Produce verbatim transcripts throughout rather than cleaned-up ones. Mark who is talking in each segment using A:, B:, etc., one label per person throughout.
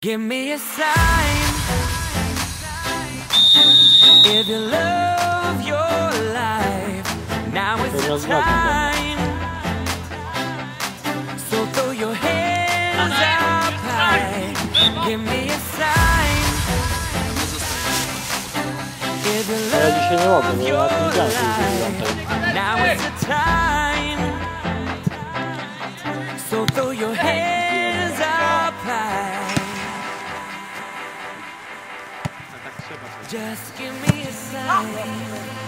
A: Give me a sign if you love your life. Now is the time. So throw your hands up high. Give me a sign if you love your life. Now is the time. So throw your hands up high. Just give me a sign.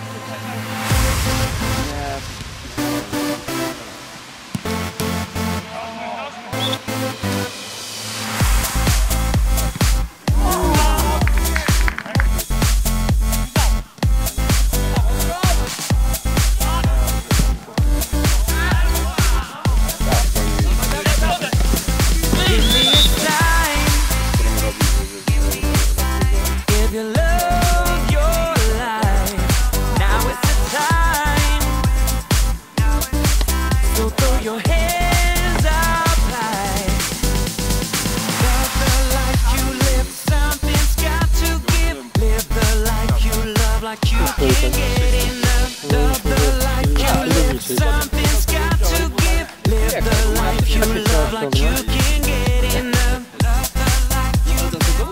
A: Something's got to give. Live the life you love like you can get enough. Love the life you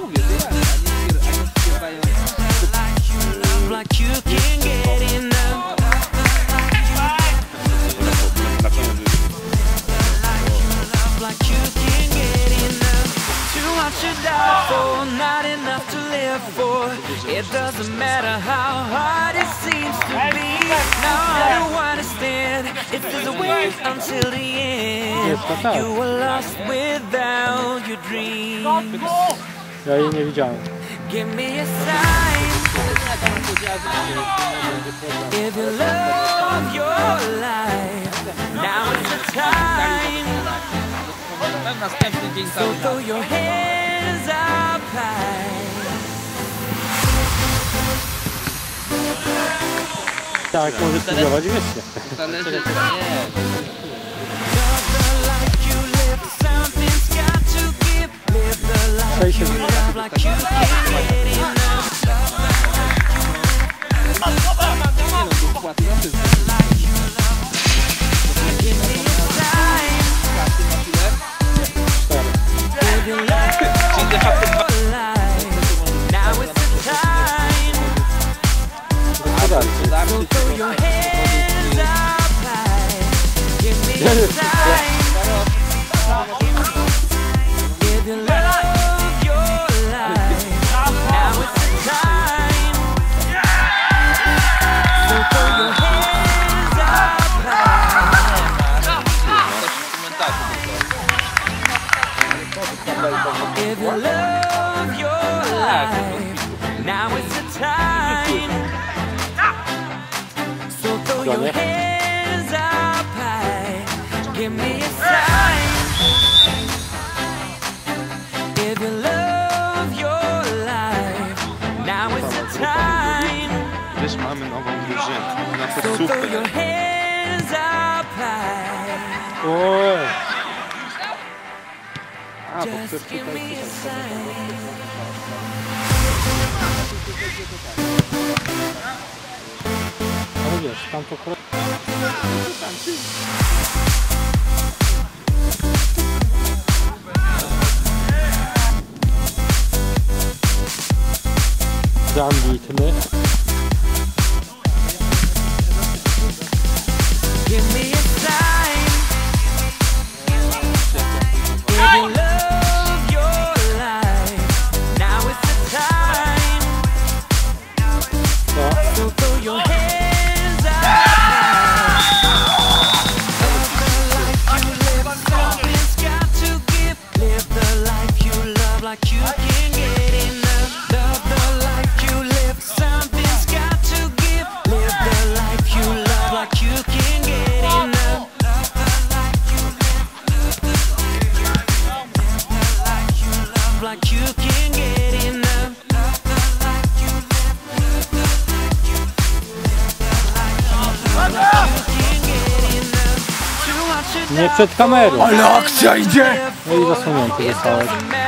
A: love like you can get enough. Like you can get enough. Too much to die for, not enough to live for. It doesn't matter how hard it seems to be. No, I don't understand. It is a way until the end. You were lost without your dreams.
B: Ja jej nie widziałem.
A: Give me a sign if you love your life. Now is the time. So throw your hands up high.
B: Tak, może spróbować wiecznie.
A: So throw your hands up high. Give me a sign if you love your life. Now is the time. So throw your hands up high. If you love your life. Now is the time. Throw your hands up high. Give me a sign if you love your life. Now is the time.
C: Wiesz, mamy nową drużynę. Na to
A: So
C: super.
A: throw your hands up high.
B: O!
A: Just give me a sign.
B: No wiesz, tam to krok. Zambitny.
A: Give me a sign if you love your life. Now is the time. So throw your hands up high. Love the life you live. Something's got to give. Live the life you love like you can get enough. Love the life you live. Something's got to give. Live the life you love like you can get enough. Love the life you live. Live the life you love like you can get enough. Love the life you live. Live the life you love like you can get enough. Too much to
B: Nie przed kamerą.
A: Ale akcja idzie!
B: No i zasłonięty zostałeś.